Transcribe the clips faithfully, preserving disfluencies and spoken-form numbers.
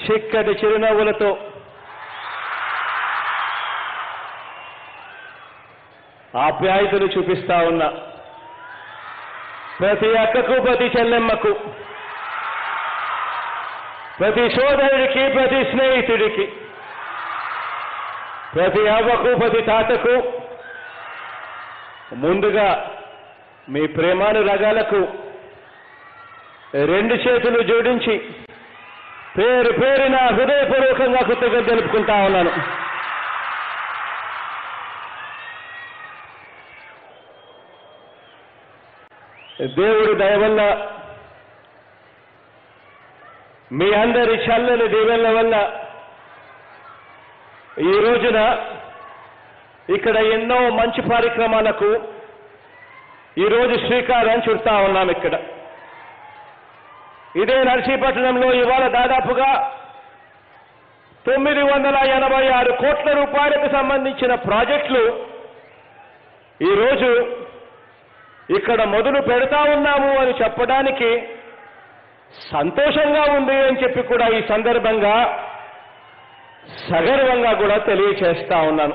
చిక్కటి చిరునవ్వులతో ఆప్యాయతలు చూపిస్తా ఉన్న ప్రతి అక్కకు, ప్రతి చెల్లెమ్మకు, ప్రతి సోదరుడికి, ప్రతి స్నేహితుడికి, ప్రతి అవ్వకు, ప్రతి తాతకు ముందుగా మీ ప్రేమానురాగాలకు రెండు చేతులు జోడించి పేరు పేరున హృదయపూర్వకంగా కృతజ్ఞతలు తెలుపుకుంటా ఉన్నాను. దేవుడి దయ వల్ల, మీ అందరి చల్లని దీవెనల వల్ల ఈ రోజున ఇక్కడ ఎన్నో మంచి కార్యక్రమాలకు ఈరోజు శ్రీకారం చుడతా ఉన్నాం. ఇక్కడ ఇదే నర్సీపట్నంలో ఇవాళ దాదాపుగా తొమ్మిది వందల ఎనభై ఆరు కోట్ల రూపాయలకు సంబంధించిన ప్రాజెక్టులు ఈరోజు ఇక్కడ మొదలు పెడతా ఉన్నాము అని చెప్పడానికి సంతోషంగా ఉంది అని చెప్పి కూడా ఈ సందర్భంగా సగర్వంగా కూడా తెలియచేస్తా ఉన్నాను.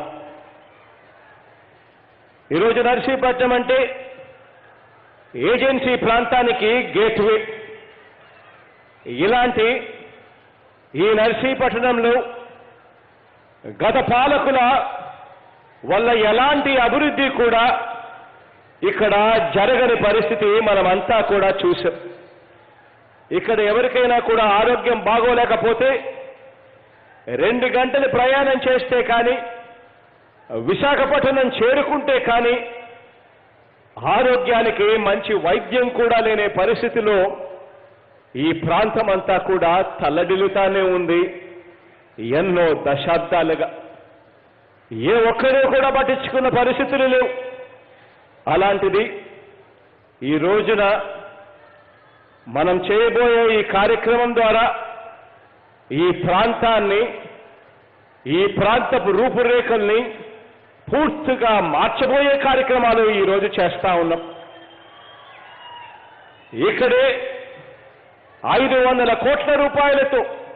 ఈరోజు నర్సీపట్నం అంటే ఏజెన్సీ ప్రాంతానికి గేట్వే. ఇలాంటి ఈ నర్సీపట్నంలో గత పాలకుల వల్ల ఎలాంటి అభివృద్ధి కూడా ఇక్కడ జరగని పరిస్థితి మనమంతా కూడా చూసాం. ఇక్కడ ఎవరికైనా కూడా ఆరోగ్యం బాగోలేకపోతే రెండు గంటలు ప్రయాణం చేస్తే కానీ, విశాఖపట్నం చేరుకుంటే కానీ ఆరోగ్యానికి మంచి వైద్యం కూడా లేని పరిస్థితిలో ఈ ప్రాంతం అంతా కూడా తల్లడిల్లుతానే ఉంది. ఎన్నో దశాబ్దాలుగా ఏ ఒక్కరూ కూడా పట్టించుకున్న పరిస్థితులు లేవు. అలాంటిది ఈ రోజున మనం చేయబోయే ఈ కార్యక్రమం ద్వారా ఈ ప్రాంతాన్ని, ఈ ప్రాంతపు రూపురేఖల్ని పూర్తిగా మార్చబోయే కార్యక్రమాలు ఈరోజు చేస్తా ఉన్నాం. ఇక్కడే ఐదు వందల కోట్ల రూపాయలతో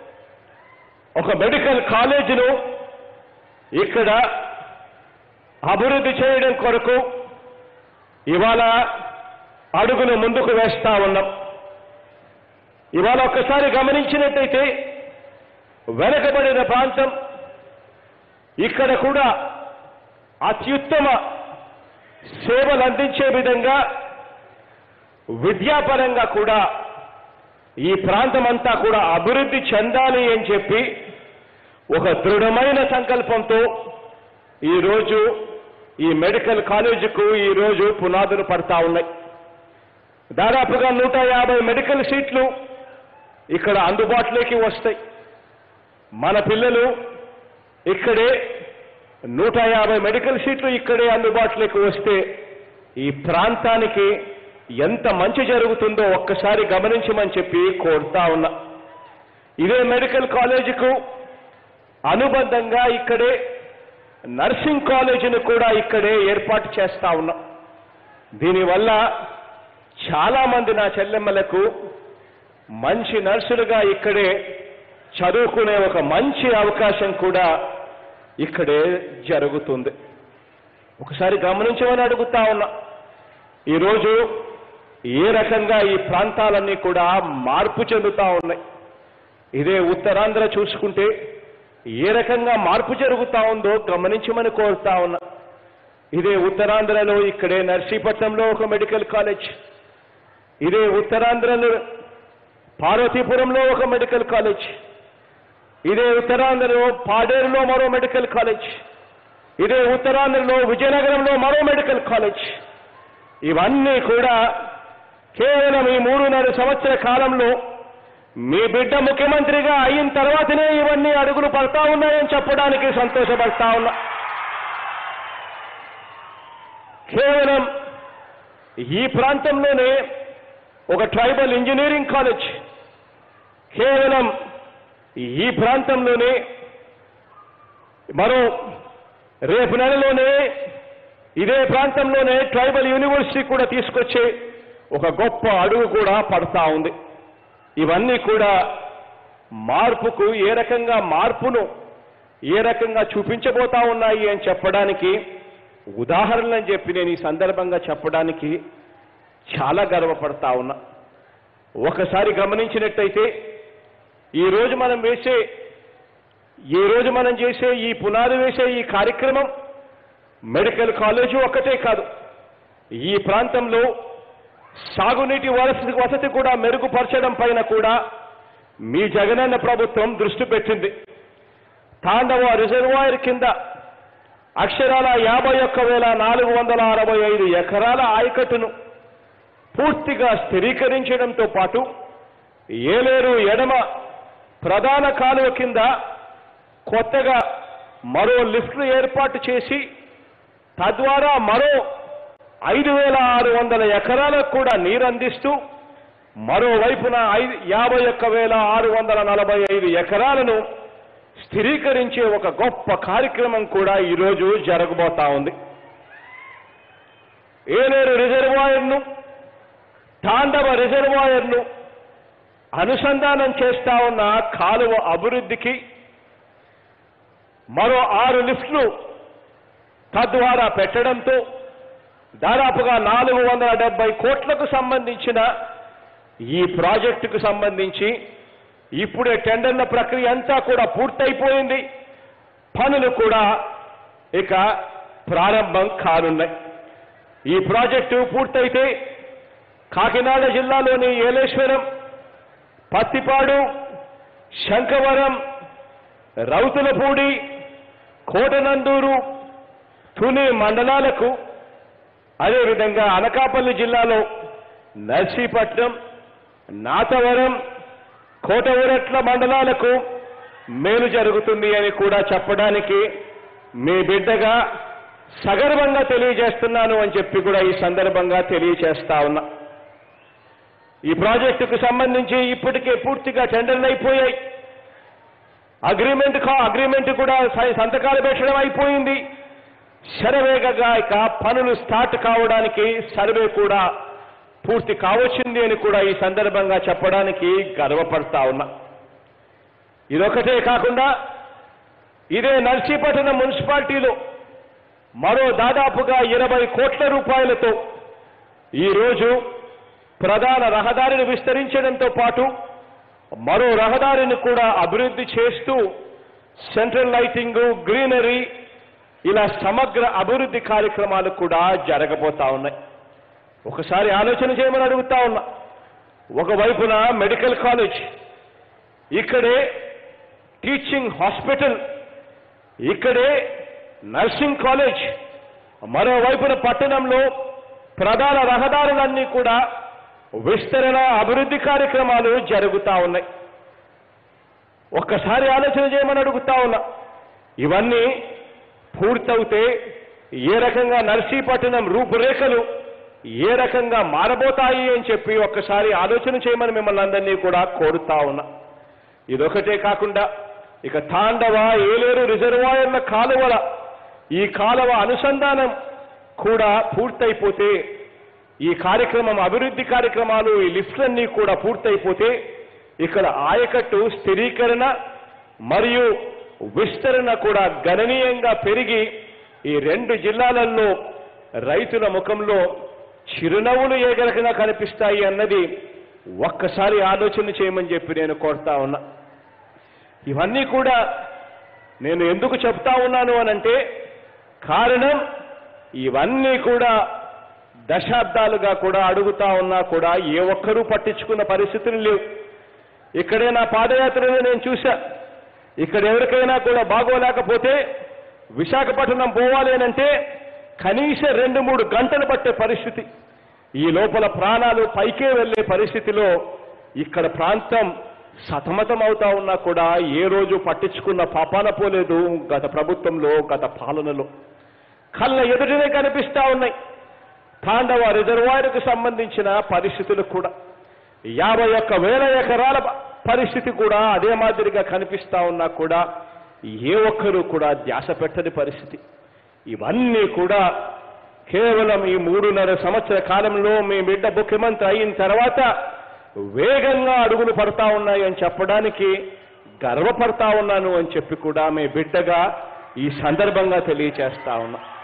ఒక మెడికల్ కాలేజీను ఇక్కడ అభివృద్ధి చేయడం కొరకు ఇవాళ అడుగులు ముందుకు వేస్తా ఉన్నాం. ఇవాళ ఒక్కసారి గమనించినట్టయితే వెనకబడిన ప్రాంతం, ఇక్కడ కూడా అత్యుత్తమ సేవలు అందించే విధంగా విద్యాపరంగా కూడా ఈ ప్రాంతం అంతా కూడా అభివృద్ధి చెందాలి అని చెప్పి ఒక దృఢమైన సంకల్పంతో ఈరోజు ఈ మెడికల్ కాలేజీకు ఈరోజు పునాదులు పడతా ఉన్నాయి. దాదాపుగా నూట యాభై మెడికల్ సీట్లు ఇక్కడ అందుబాటులోకి వస్తాయి. మన పిల్లలు ఇక్కడే నూట యాభై మెడికల్ సీట్లు ఇక్కడే అందుబాటులోకి వస్తే ఈ ప్రాంతానికి ఎంత మంచి జరుగుతుందో ఒక్కసారి గమనించమని చెప్పి కోరుతా ఉన్నా. ఇదే మెడికల్ కాలేజీకు అనుబంధంగా ఇక్కడే నర్సింగ్ కాలేజీని కూడా ఇక్కడే ఏర్పాటు చేస్తా ఉన్నాం. దీనివల్ల చాలా మంది నా చెల్లెమ్మలకు మంచి నర్సులుగా ఇక్కడే చదువుకునే ఒక మంచి అవకాశం కూడా ఇక్కడే జరుగుతుంది. ఒకసారి గమనించమని అడుగుతా ఉన్నా. ఈరోజు ఏ రకంగా ఈ ప్రాంతాలన్నీ కూడా మార్పు చెందుతా ఉన్నాయి. ఇదే ఉత్తరాంధ్ర చూసుకుంటే ఏ రకంగా మార్పు జరుగుతా ఉందో గమనించమని కోరుతా ఉన్నా. ఇదే ఉత్తరాంధ్రలో ఇక్కడే నర్సీపట్నంలో ఒక మెడికల్ కాలేజ్, ఇదే ఉత్తరాంధ్రలో పార్వతీపురంలో ఒక మెడికల్ కాలేజ్, ఇదే ఉత్తరాంధ్రలో పాడేరులో మరో మెడికల్ కాలేజ్, ఇదే ఉత్తరాంధ్రలో విజయనగరంలో మరో మెడికల్ కాలేజ్. ఇవన్నీ కూడా కేవలం ఈ మూడున్నర సంవత్సర కాలంలో మీ బిడ్డ ముఖ్యమంత్రిగా అయిన తర్వాతనే ఇవన్నీ అడుగులు పడతా ఉన్నాయని చెప్పడానికి సంతోషపడతా ఉన్నా. కేవలం ఈ ప్రాంతంలోనే ఒక ట్రైబల్ ఇంజనీరింగ్ కాలేజ్, కేవలం ఈ ప్రాంతంలోనే మరో రేపు నెలలోనే ఇదే ప్రాంతంలోనే ట్రైబల్ యూనివర్సిటీ కూడా తీసుకొచ్చే ఒక గొప్ప అడుగు కూడా పడతా ఉంది. ఇవన్నీ కూడా మార్పుకు ఏ రకంగా మార్పును ఏ రకంగా చూపించబోతా ఉన్నాయి అని చెప్పడానికి ఉదాహరణలని చెప్పి నేను ఈ సందర్భంగా చెప్పడానికి చాలా గర్వపడతా ఉన్నా. ఒకసారి గమనించినట్టయితే ఈరోజు మనం వేసే ఈ రోజు మనం చేసే ఈ పునాది వేసే ఈ కార్యక్రమం మెడికల్ కాలేజీ ఒక్కటే కాదు, ఈ ప్రాంతంలో సాగునీటి వసతి వసతి కూడా మెరుగుపరచడం పైన కూడా మీ జగనన్న ప్రభుత్వం దృష్టి పెట్టింది. తాండవ రిజర్వాయర్ కింద అక్షరాల యాభై ఒక్క వేల నాలుగు వందల అరవై ఐదు ఎకరాల ఆయకట్టును పూర్తిగా స్థిరీకరించడంతో పాటు ఏలేరు ఎడమ ప్రధాన కాలువ కింద కొత్తగా మరో లిఫ్ట్ను ఏర్పాటు చేసి తద్వారా మరో ఐదు వేల ఆరు వందల ఎకరాలకు కూడా నీరు అందిస్తూ మరోవైపున ఐదు యాభై ఒక్క వేల ఆరు వందల నలభై ఐదు ఎకరాలను స్థిరీకరించే ఒక గొప్ప కార్యక్రమం కూడా ఈరోజు జరగబోతా ఉంది. ఏలేరు రిజర్వాయర్ను తాండవ రిజర్వాయర్ను అనుసంధానం చేస్తా ఉన్న కాలువ అభివృద్ధికి మరో ఆరు లిఫ్ట్లు తద్వారా పెట్టడంతో దాదాపుగా నాలుగు వందల డెబ్బై కోట్లకు సంబంధించిన ఈ ప్రాజెక్టుకు సంబంధించి ఇప్పుడే టెండర్ల ప్రక్రియ అంతా కూడా పూర్తయిపోయింది. పనులు కూడా ఇక ప్రారంభం కానున్నాయి. ఈ ప్రాజెక్టు పూర్తయితే కాకినాడ జిల్లాలోని ఏలేశ్వరం, పత్తిపాడు, శంఖవరం, రౌతులపూడి, కోటనందూరు, తుని మండలాలకు, అదేవిధంగా అనకాపల్లి జిల్లాలో నర్సీపట్నం, నాతవరం, కోటవురట్ల మండలాలకు మేలు జరుగుతుంది అని కూడా చెప్పడానికి మీ బిడ్డగా సగర్వంగా తెలియజేస్తున్నాను అని చెప్పి కూడా ఈ సందర్భంగా తెలియజేస్తా ఉన్నా. ఈ ప్రాజెక్టుకు సంబంధించి ఇప్పటికే పూర్తిగా టెండర్లు అయిపోయాయి. అగ్రిమెంట్ అగ్రిమెంట్ కూడా సంతకాలు పెట్టడం అయిపోయింది. శరవేగంగా ఇక పనులు స్టార్ట్ కావడానికి సర్వే కూడా పూర్తి కావచ్చింది అని కూడా ఈ సందర్భంగా చెప్పడానికి గర్వపడతా ఉన్నా. ఇదొకటే కాకుండా ఇదే నర్సీపట్నం మున్సిపాలిటీలో మరో దాదాపుగా ఇరవై కోట్ల రూపాయలతో ఈరోజు ప్రధాన రహదారిని విస్తరించడంతో పాటు మరో రహదారిని కూడా అభివృద్ధి చేస్తూ సెంట్రల్ లైటింగ్, గ్రీనరీ ఇలా సమగ్ర అభివృద్ధి కార్యక్రమాలు కూడా జరగబోతా ఉన్నాయి. ఒకసారి ఆలోచన చేయమని అడుగుతా ఉన్నా. ఒకవైపున మెడికల్ కాలేజ్, ఇక్కడే టీచింగ్ హాస్పిటల్, ఇక్కడే నర్సింగ్ కాలేజ్, మరోవైపున పట్టణంలో ప్రధాన రహదారులన్నీ కూడా విస్తరణ అభివృద్ధి కార్యక్రమాలు జరుగుతా ఉన్నాయి. ఒక్కసారి ఆలోచన చేయమని అడుగుతా ఉన్నా. ఇవన్నీ పూర్తవుతే ఏ రకంగా నర్సీపట్నం రూపురేఖలు ఏ రకంగా మారబోతాయి అని చెప్పి ఒక్కసారి ఆలోచన చేయమని మిమ్మల్ని అందరినీ కూడా కోరుతా ఉన్నా. ఇదొకటే కాకుండా ఇక తాండవ, ఏలేరు రిజర్వాయర్ల కాలువల ఈ కాలువ అనుసంధానం కూడా పూర్తయిపోతే, ఈ కార్యక్రమం అభివృద్ధి కార్యక్రమాలు ఈ లిఫ్ట్లన్నీ కూడా పూర్తయిపోతే ఇక్కడ ఆయకట్టు స్థిరీకరణ మరియు విస్తరణ కూడా గణనీయంగా పెరిగి ఈ రెండు జిల్లాలలో రైతుల ముఖంలో చిరునవ్వులు ఏ రకంగా కనిపిస్తాయి అన్నది ఒక్కసారి ఆలోచన చేయమని చెప్పి నేను కోరుతా ఉన్నా. ఇవన్నీ కూడా నేను ఎందుకు చెప్తా ఉన్నాను అనంటే కారణం ఇవన్నీ కూడా దశాబ్దాలుగా కూడా అడుగుతా ఉన్నా కూడా ఏ ఒక్కరూ పట్టించుకున్న పరిస్థితులు లేవు. ఇక్కడే నా పాదయాత్రలో నేను చూశా. ఇక్కడ ఎవరికైనా కూడా బాగోలేకపోతే విశాఖపట్నం పోవాలి అనంటే కనీసం రెండు మూడు గంటలు పట్టే పరిస్థితి. ఈ లోపల ప్రాణాలు పైకే వెళ్లే పరిస్థితిలో ఇక్కడ ప్రాంతం సతమతం అవుతా ఉన్నా కూడా ఏ రోజు పట్టించుకున్న పాపాన పోలేదు గత ప్రభుత్వంలో, గత పాలనలో. కళ్ళ ఎదుటనే కనిపిస్తా ఉన్నాయి. తాండవ రిజర్వాయర్కు సంబంధించిన పరిస్థితులు కూడా యాభై ఒక్క వేల ఎకరాల పరిస్థితి కూడా అదే మాదిరిగా కనిపిస్తా ఉన్నా కూడా ఏ ఒక్కరూ కూడా ధ్యాస పెట్టని పరిస్థితి. ఇవన్నీ కూడా కేవలం ఈ మూడున్నర సంవత్సర కాలంలో మీ బిడ్డ ముఖ్యమంత్రి అయిన తర్వాత వేగంగా అడుగులు పడతా ఉన్నాయి అని చెప్పడానికి గర్వపడతా ఉన్నాను అని చెప్పి కూడా మీ బిడ్డగా ఈ సందర్భంగా తెలియచేస్తా ఉన్నా.